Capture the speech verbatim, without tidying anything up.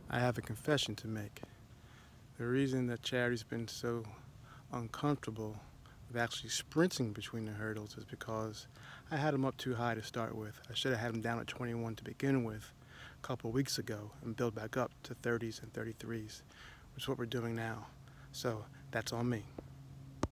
I have a confession to make. The reason that Charity's been so uncomfortable with actually sprinting between the hurdles is because I had him up too high to start with. I should have had him down at twenty-one to begin with a couple of weeks ago and build back up to thirties and thirty-threes, which is what we're doing now. So that's on me.